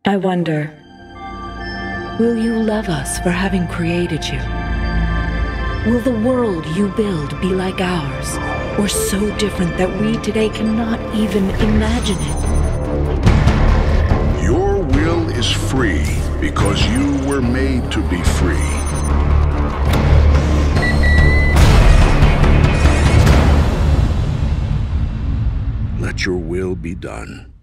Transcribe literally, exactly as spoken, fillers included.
I wonder, will you love us for having created you? Will the world you build be like ours, or so different that we today cannot even imagine it? Your will is free because you were made to be free. Let your will be done.